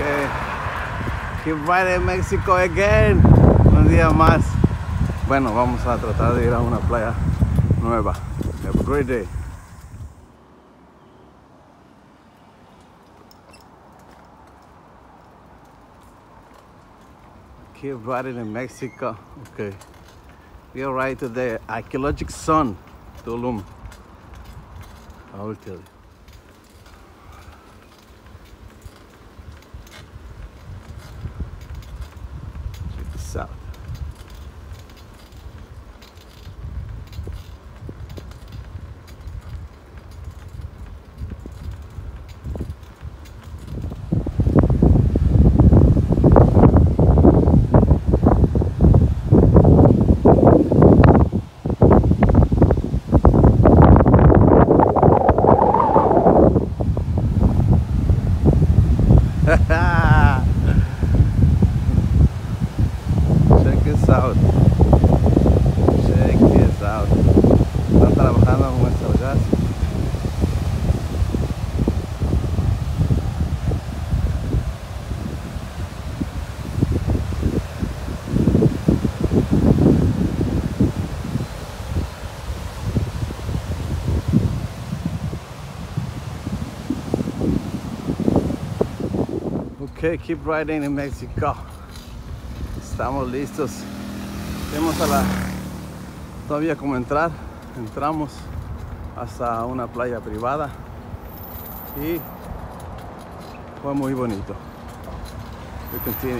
Keep riding Mexico again. Un día más. Bueno, vamos a tratar de ir a una playa nueva. Have a great day. Keep riding in Mexico. Okay. We are right to the archaeological sun, Tulum. I will tell you. Check this out. Check this out. Check this out. Están trabajando con el sargazo. Okay, keep riding in Mexico. Estamos listos. Tenemos todavía como entrar. Entramos hasta una playa privada y fue muy bonito. We continue.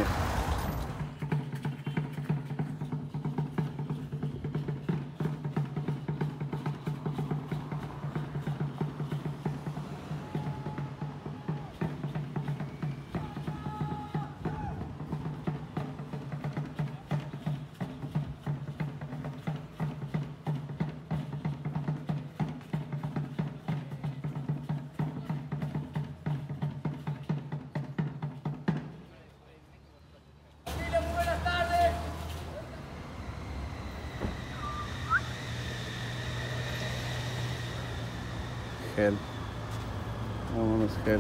Gel. Vámonos, gel.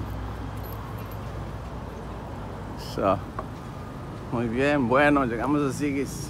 So, muy bien, bueno, llegamos a Sigis.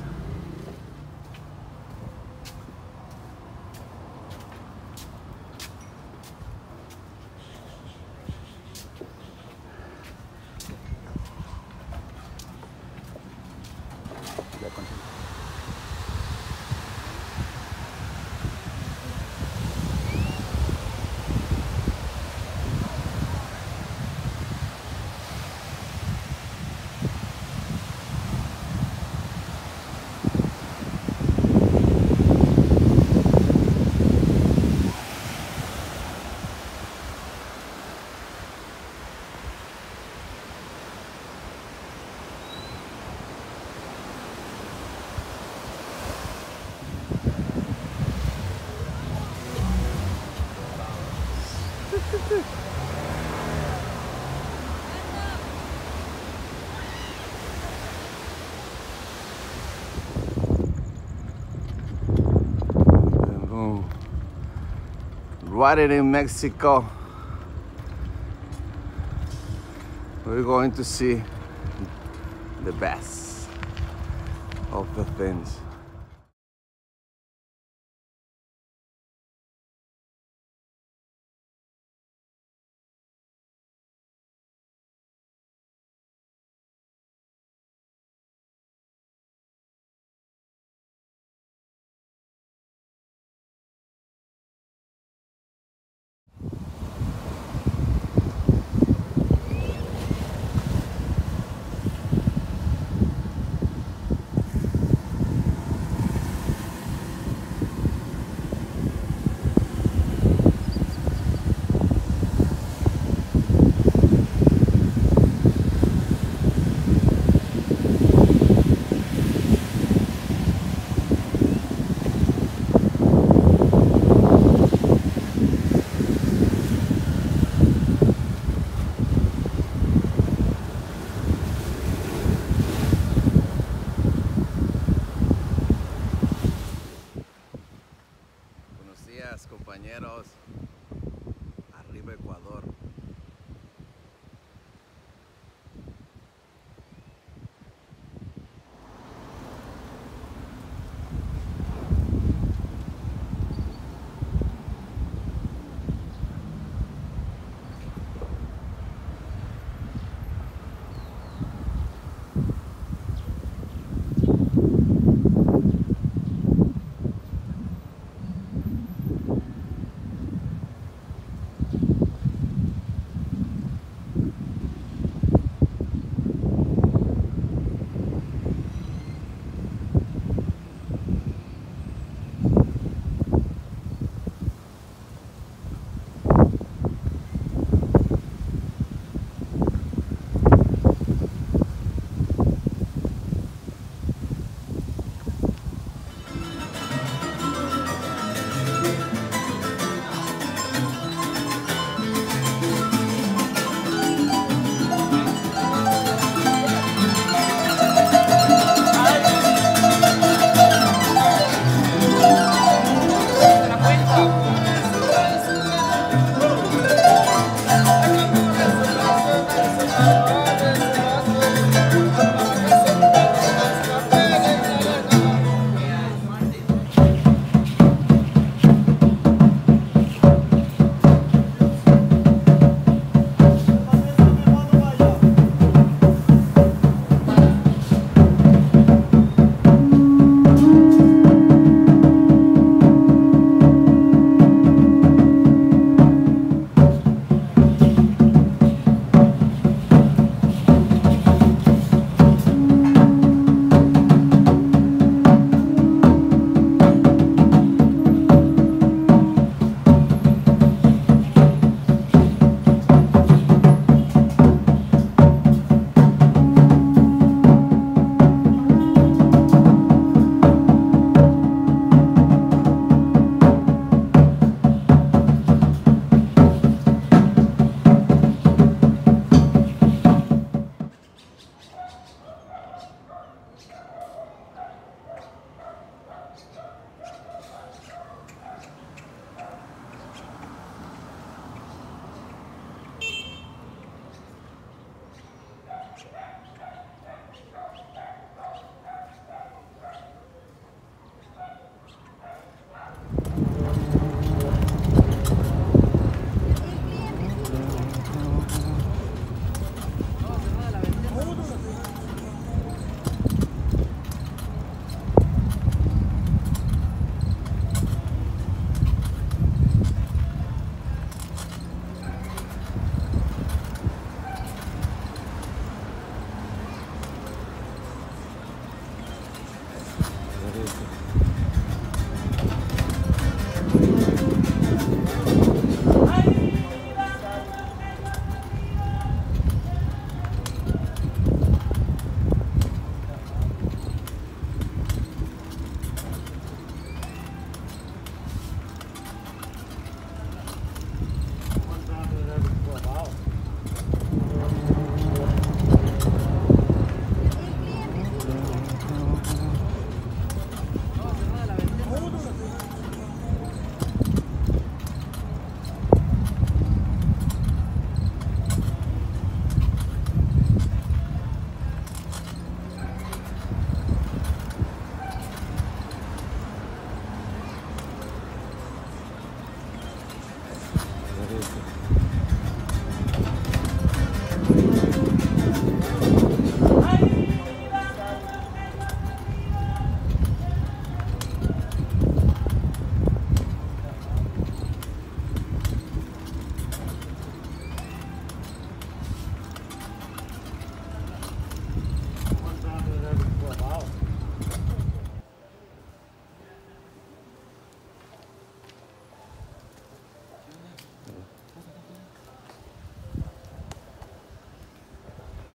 Right in Mexico, we're going to see the best of the things.